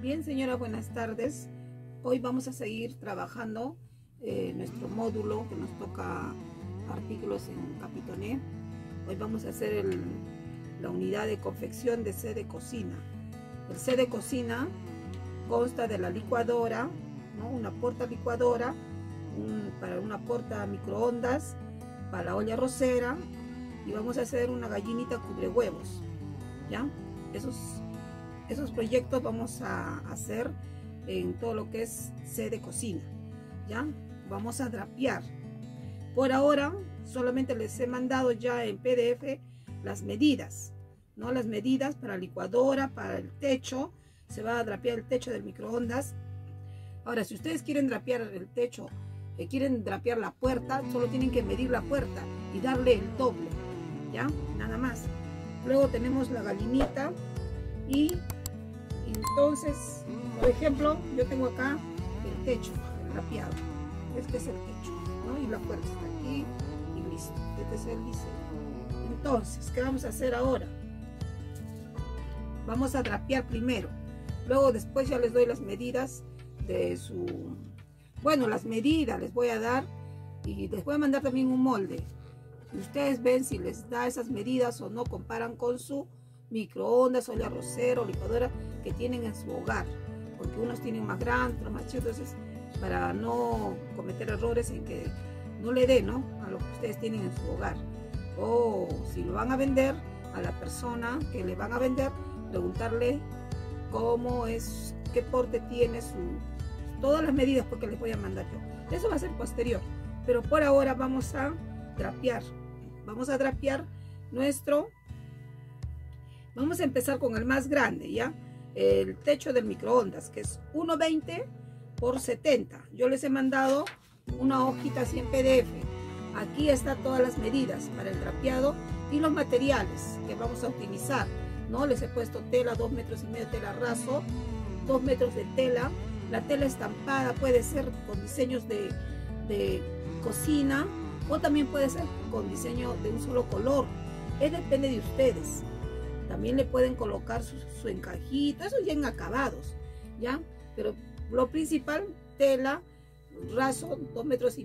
Bien, señora, buenas tardes. Hoy vamos a seguir trabajando nuestro módulo que nos toca artículos en Capitoné. Hoy vamos a hacer la unidad de confección de set de cocina. El set de cocina consta de la licuadora, ¿no? Una porta licuadora, para una porta microondas, para la olla arrocera, y vamos a hacer una gallinita cubre huevos, ¿ya? Esos proyectos vamos a hacer en todo lo que es set de cocina, ¿ya? Vamos a drapear. Por ahora solamente les he mandado ya en PDF las medidas, ¿no? Las medidas para licuadora, para el techo. Se va a drapear el techo del microondas. Ahora, si ustedes quieren drapear el techo, quieren drapear la puerta, solo tienen que medir la puerta y darle el doble, ¿ya? Nada más. Luego tenemos la gallinita y entonces, por ejemplo, yo tengo acá el techo, el drapeado. Este es el techo, ¿no? Y la puerta está aquí y listo. Este es el diseño. Entonces, ¿qué vamos a hacer ahora? Vamos a drapear primero. Luego después ya les doy las medidas de su... Bueno, las medidas les voy a dar y les voy a mandar también un molde. Y ustedes ven si les da esas medidas o no, comparan con su microondas, olla arrocera o licuadora que tienen en su hogar. Porque unos tienen más grandes, otros más chicos, entonces para no cometer errores en que no le dé, ¿no?, a lo que ustedes tienen en su hogar. O si lo van a vender, a la persona que le van a vender, preguntarle cómo es, qué porte tiene todas las medidas, porque les voy a mandar yo. Eso va a ser posterior, pero por ahora vamos a drapear. Vamos a drapear nuestro... Vamos a empezar con el más grande, ¿ya? El techo del microondas, que es 1,20 por 70. Yo les he mandado una hojita así en PDF. Aquí están todas las medidas para el drapeado y los materiales que vamos a utilizar, ¿no? Les he puesto tela, 2,5 metros de tela raso, 2 metros de tela. La tela estampada puede ser con diseños de cocina o también puede ser con diseño de un solo color. Depende de ustedes. También le pueden colocar su encajito, eso ya en acabados, ¿ya? Pero lo principal, tela, raso, 2,5 metros,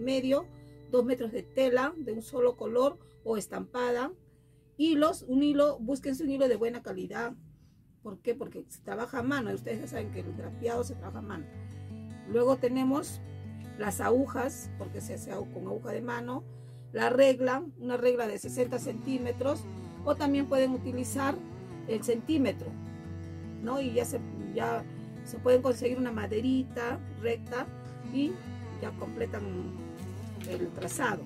2 metros de tela de un solo color o estampada. Hilos, un hilo, búsquense un hilo de buena calidad. ¿Por qué? Porque se trabaja a mano, y ustedes ya saben que el drapeado se trabaja a mano. Luego tenemos las agujas, porque se hace con aguja de mano. La regla, una regla de 60 centímetros, o también pueden utilizar el centímetro, ¿no? Y ya se pueden conseguir una maderita recta y ya completan el trazado.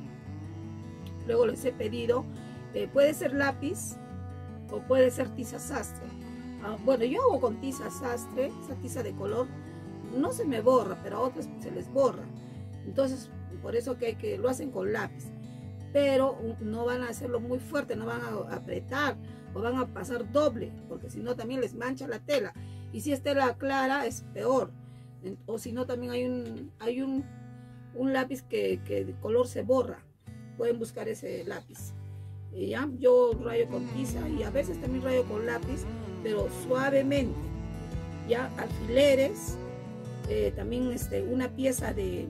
Luego les he pedido, puede ser lápiz o puede ser tiza sastre. Bueno, yo hago con tiza sastre, esa tiza de color no se me borra, pero a otras se les borra. Entonces, por eso que lo hacen con lápiz. Pero no van a hacerlo muy fuerte, no van a apretar o van a pasar doble, porque si no también les mancha la tela. Y si es tela clara es peor. O si no también hay un lápiz que de color se borra. Pueden buscar ese lápiz. Y ya, yo rayo con tiza y a veces también rayo con lápiz, pero suavemente. Ya, alfileres, también una pieza de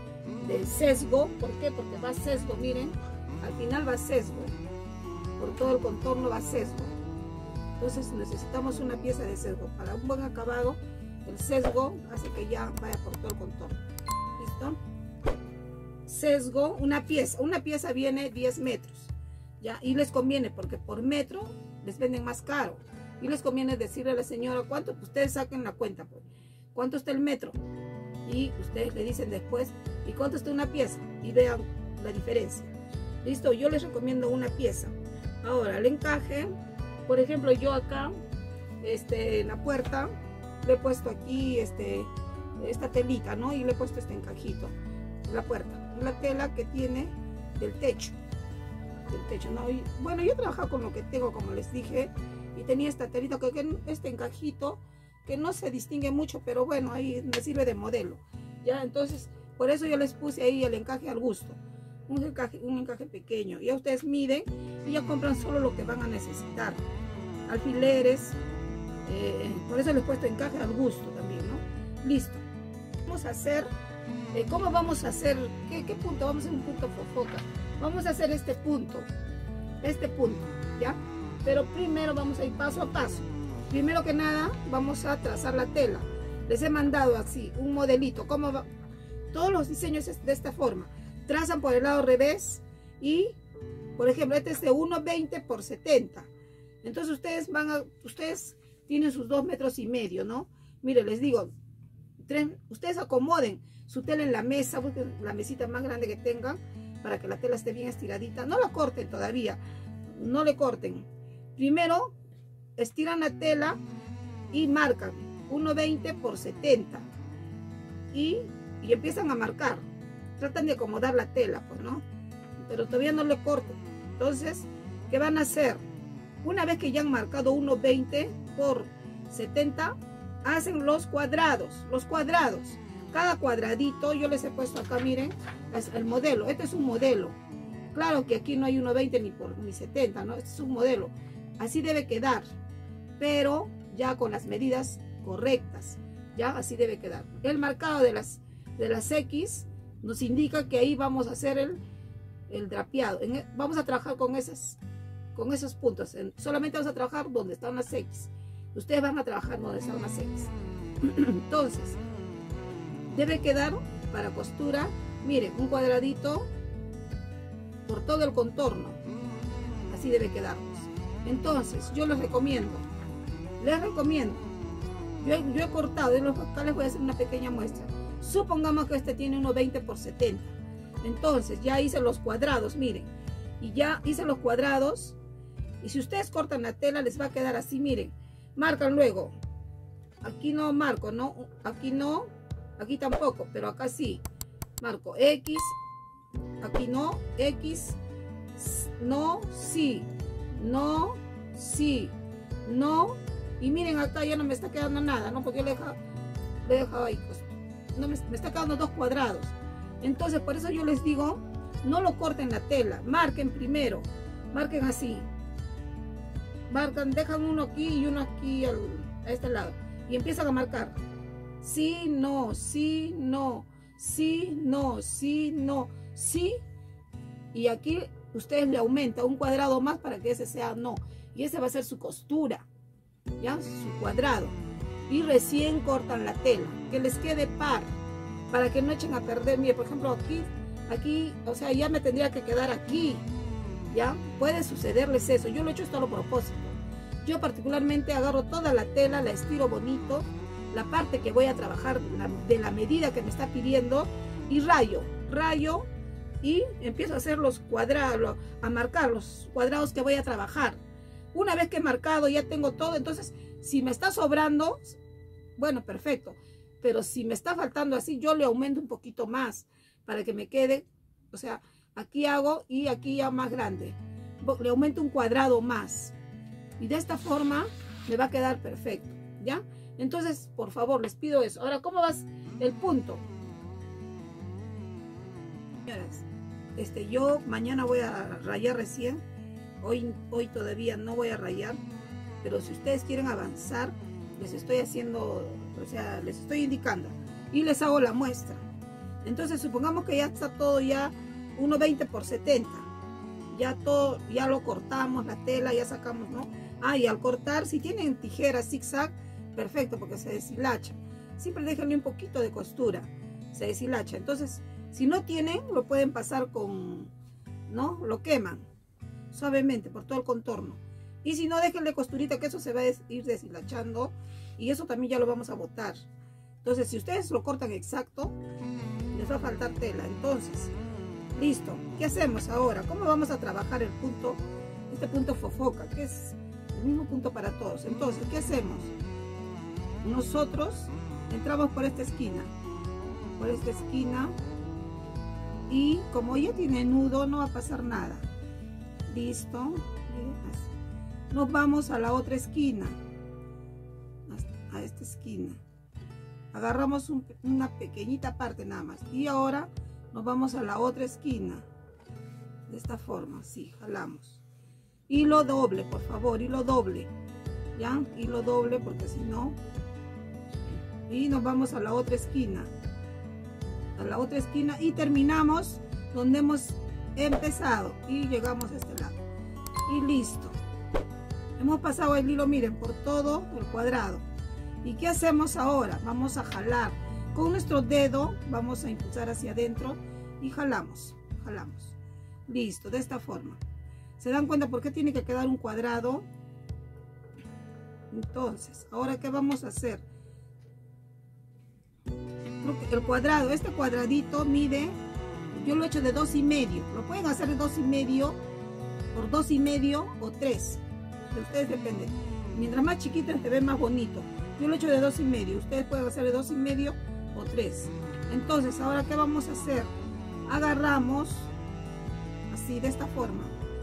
sesgo. ¿Por qué? Porque va sesgo, miren. Al final va sesgo, por todo el contorno va sesgo. Entonces necesitamos una pieza de sesgo. Para un buen acabado, el sesgo hace que ya vaya por todo el contorno. ¿Listo? Sesgo, una pieza viene 10 metros. ¿Ya? Y les conviene, porque por metro les venden más caro. Y les conviene decirle a la señora cuánto, pues ustedes saquen la cuenta, pues. ¿Cuánto está el metro? Y ustedes le dicen después, ¿y cuánto está una pieza? Y vean la diferencia. Listo, yo les recomiendo una pieza. Ahora, el encaje, por ejemplo, yo acá, en la puerta, le he puesto aquí esta telita, ¿no? Y le he puesto este encajito, la puerta, la tela que tiene del techo, ¿no? Y, bueno, yo he trabajado con lo que tengo, como les dije, y tenía esta telita, este encajito, que no se distingue mucho, pero bueno, ahí me sirve de modelo, ¿ya? Entonces, por eso yo les puse ahí el encaje al gusto. Un encaje pequeño. Ya ustedes miden y ya compran solo lo que van a necesitar. Alfileres, Por eso les he puesto encaje al gusto también, ¿no? Listo. Vamos a hacer, ¿cómo vamos a hacer? ¿Qué punto? Vamos a hacer un punto fofoca. Vamos a hacer este punto, ¿ya? Pero primero vamos a ir paso a paso. Primero que nada, vamos a trazar la tela. Les he mandado así, un modelito. ¿Cómo va? Todos los diseños es de esta forma. Trazan por el lado revés y, por ejemplo, este es de 1,20 por 70. Entonces ustedes tienen sus 2,5 metros, ¿no? Mire, les digo, ustedes acomoden su tela en la mesa, busquen la mesita más grande que tengan para que la tela esté bien estiradita. No la corten todavía, no le corten. Primero, estiran la tela y marcan 1,20 por 70 y empiezan a marcar. Tratan de acomodar la tela, pues, ¿no? Pero todavía no le corten. Entonces, ¿qué van a hacer? Una vez que ya han marcado 1,20 por 70, hacen los cuadrados. Cada cuadradito, yo les he puesto acá, miren, es el modelo. Este es un modelo. Claro que aquí no hay 1,20 ni 70, ¿no? Este es un modelo. Así debe quedar, pero ya con las medidas correctas. Ya así debe quedar. El marcado de las X nos indica que ahí vamos a hacer el drapeado. Vamos a trabajar con esos puntos. Solamente vamos a trabajar donde están las X. Ustedes van a trabajar donde están las X. Entonces, debe quedar para costura, miren, un cuadradito por todo el contorno. Así debe quedarnos. Entonces, yo les recomiendo. Yo he cortado, acá les voy a hacer una pequeña muestra. Supongamos que este tiene 1,20 por 70. Entonces, ya hice los cuadrados, miren. Y ya hice los cuadrados. Y si ustedes cortan la tela, les va a quedar así, miren. Marcan luego. Aquí no marco, ¿no? Aquí no. Aquí tampoco, pero acá sí. Marco X. Aquí no. X. No, sí. No, sí. No. Y miren, acá ya no me está quedando nada, ¿no? Porque yo le he dejado ahí, pues. No me está quedando 2 cuadrados. Entonces, por eso yo les digo, no lo corten la tela. Marquen primero. Marquen así. Marcan, dejan uno aquí y uno aquí a este lado. Y empiezan a marcar. Sí, no, sí, no. Sí, no, sí, no, sí. Y aquí ustedes le aumentan un cuadrado más para que ese sea no. Y ese va a ser su costura. ¿Ya? Su cuadrado. Y recién cortan la tela. Que les quede par. Para que no echen a perder. Mire, por ejemplo, aquí, o sea, ya me tendría que quedar aquí. ¿Ya? Puede sucederles eso. Yo lo he hecho esto a propósito. Yo particularmente agarro toda la tela, la estiro bonito. La parte que voy a trabajar de la medida que me está pidiendo. Y rayo. Y empiezo a hacer los cuadrados. A marcar los cuadrados que voy a trabajar. Una vez que he marcado, ya tengo todo. Entonces, si me está sobrando, bueno, perfecto. Pero si me está faltando así, yo le aumento un poquito más para que me quede, o sea, aquí hago y aquí ya más grande. Le aumento un cuadrado más. Y de esta forma me va a quedar perfecto, ¿ya? Entonces, por favor, les pido eso. Ahora, ¿cómo va el punto? Señoras, yo mañana voy a rayar recién. Hoy todavía no voy a rayar, pero si ustedes quieren avanzar, les estoy haciendo, o sea, les estoy indicando y les hago la muestra. Entonces, supongamos que ya está todo ya 1,20 por 70. Ya todo, ya lo cortamos, la tela, ya sacamos, ¿no? Ah, y al cortar, si tienen tijeras zigzag, perfecto, porque se deshilacha. Siempre déjenle un poquito de costura, se deshilacha. Entonces, si no tienen, lo pueden pasar con, ¿no? Lo queman suavemente por todo el contorno. Y si no, déjenle costurita, que eso se va a ir deshilachando. Y eso también ya lo vamos a botar. Entonces, si ustedes lo cortan exacto, les va a faltar tela. Entonces, listo. ¿Qué hacemos ahora? ¿Cómo vamos a trabajar el punto? Este punto fofoca, que es el mismo punto para todos. Entonces, ¿qué hacemos? Nosotros entramos por esta esquina. Por esta esquina. Y como ya tiene nudo, no va a pasar nada. Listo. Nos vamos a la otra esquina. A esta esquina. Agarramos una pequeñita parte nada más. Y ahora nos vamos a la otra esquina. De esta forma, sí, jalamos. Hilo doble, por favor, hilo doble. ya, hilo doble porque si no, y nos vamos a la otra esquina, y terminamos donde hemos empezado y llegamos a este lado y listo. Hemos pasado el hilo, miren, por todo el cuadrado. ¿Y qué hacemos ahora? Vamos a jalar con nuestro dedo, vamos a impulsar hacia adentro y jalamos. Listo, de esta forma. ¿Se dan cuenta por qué tiene que quedar un cuadrado? Entonces, ahora ¿qué vamos a hacer? El cuadrado, este cuadradito mide, yo lo he hecho de 2,5. Lo pueden hacer de 2,5 por 2,5 o 3. De ustedes depende. Mientras más chiquito se ve más bonito. Yo lo he hecho de 2,5. Ustedes pueden hacer de 2,5 o 3. Entonces, ahora ¿qué vamos a hacer? Agarramos así, de esta forma.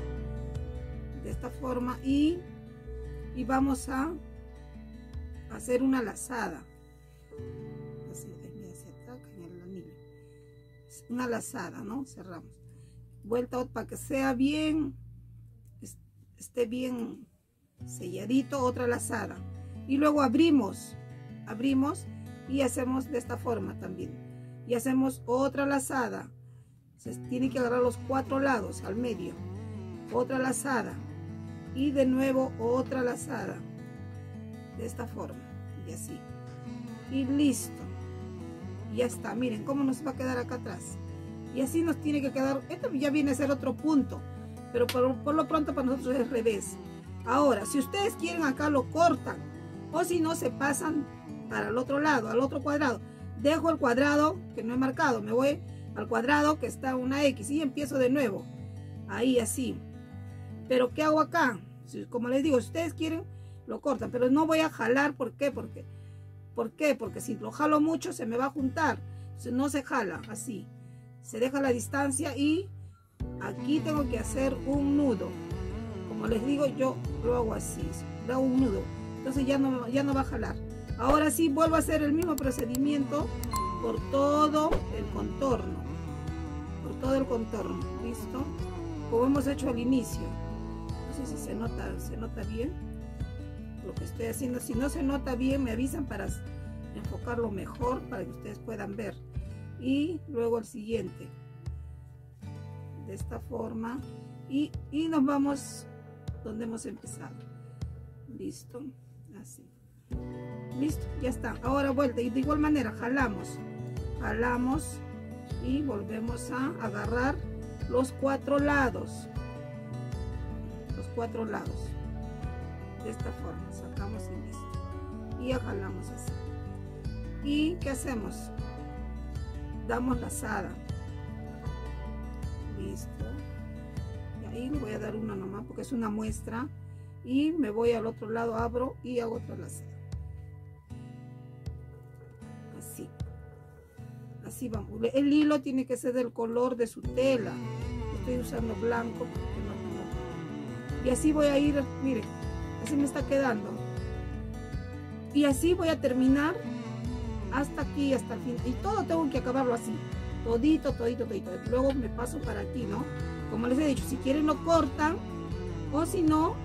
Y vamos a hacer una lazada. Así, mira, se ataca en el anillo. Una lazada, ¿no? Cerramos. Vuelta para que sea bien, esté bien selladito, otra lazada. Y luego abrimos y hacemos de esta forma también. Y hacemos otra lazada. Se tiene que agarrar los 4 lados al medio. Otra lazada. Y de nuevo otra lazada. De esta forma. Y así. Y listo. Y ya está. Miren cómo nos va a quedar acá atrás. Y así nos tiene que quedar. Esto ya viene a ser otro punto. Pero por lo pronto para nosotros es revés. Ahora, si ustedes quieren acá lo cortan. O si no, se pasan para el otro lado, al otro cuadrado. Dejo el cuadrado que no he marcado. Me voy al cuadrado que está una X. Y empiezo de nuevo. Ahí así. Pero ¿qué hago acá? Como les digo, si ustedes quieren, lo cortan. Pero no voy a jalar. ¿Por qué? Porque si lo jalo mucho se me va a juntar. Entonces no se jala así. Se deja la distancia y aquí tengo que hacer un nudo. Como les digo, yo lo hago así. Le hago un nudo. Entonces ya no va a jalar. Ahora sí vuelvo a hacer el mismo procedimiento por todo el contorno. ¿Listo? Como hemos hecho al inicio. No sé si se nota bien lo que estoy haciendo. Si no se nota bien, me avisan para enfocarlo mejor, para que ustedes puedan ver. Y luego el siguiente. De esta forma. Y nos vamos donde hemos empezado. Listo. Así. Listo, ya está. Ahora vuelta. Y de igual manera jalamos y volvemos a agarrar los 4 lados. De esta forma. Sacamos y listo. Y jalamos así. ¿Y qué hacemos? Damos lazada. Listo. Y ahí le voy a dar una nomás porque es una muestra. Y me voy al otro lado, abro y hago otra lazada. Así vamos. El hilo tiene que ser del color de su tela. Estoy usando blanco porque no tengo. Y así voy a ir, miren, así me está quedando. Y así voy a terminar hasta aquí, hasta el fin. Y todo tengo que acabarlo así. Todito. Luego me paso para aquí, ¿no? Como les he dicho, si quieren lo cortan. O si no,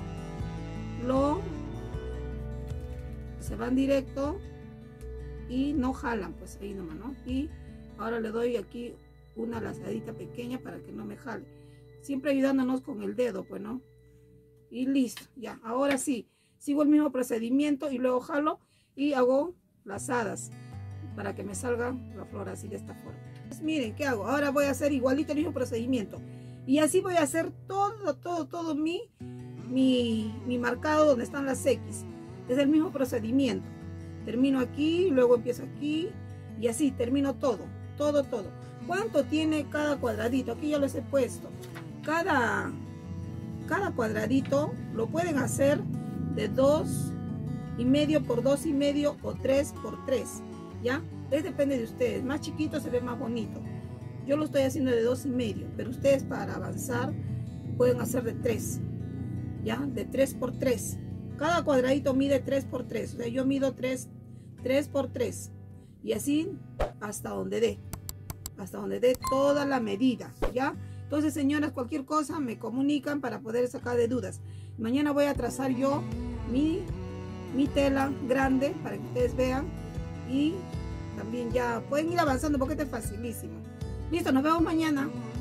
se van directo y no jalan, pues ahí nomás, ¿no? Y ahora le doy aquí una lazadita pequeña para que no me jale. Siempre ayudándonos con el dedo, pues, ¿no? Y listo, ya. Ahora sí, sigo el mismo procedimiento y luego jalo y hago lazadas para que me salga la flor así de esta forma. Pues miren, ¿qué hago? Ahora voy a hacer igualito el mismo procedimiento. Y así voy a hacer todo mi marcado donde están las X. Es el mismo procedimiento. Termino aquí, luego empiezo aquí y así termino todo. ¿Cuánto tiene cada cuadradito? Aquí ya los he puesto. Cada cuadradito lo pueden hacer de 2,5 por 2,5 o 3 por 3, ¿ya? Depende de ustedes. Más chiquito se ve más bonito. Yo lo estoy haciendo de 2,5, pero ustedes para avanzar pueden hacer de 3, ¿ya? De 3 por 3. Cada cuadradito mide 3 por 3. O sea, yo mido 3 por 3. Y así hasta donde dé. Hasta donde dé toda la medida, ¿ya? Entonces, señoras, cualquier cosa me comunican para poder sacar de dudas. Mañana voy a trazar yo mi mi tela grande para que ustedes vean. Y también ya pueden ir avanzando porque este es facilísimo. Listo, nos vemos mañana.